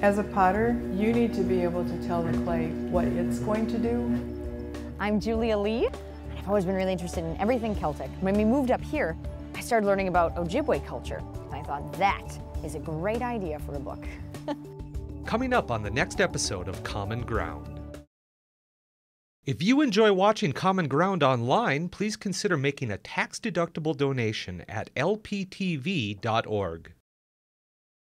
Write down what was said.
As a potter, you need to be able to tell the clay what it's going to do. I'm Julia Lee, and I've always been really interested in everything Celtic. When we moved up here, I started learning about Ojibwe culture, and I thought that is a great idea for a book. Coming up on the next episode of Common Ground. If you enjoy watching Common Ground online, please consider making a tax-deductible donation at lptv.org.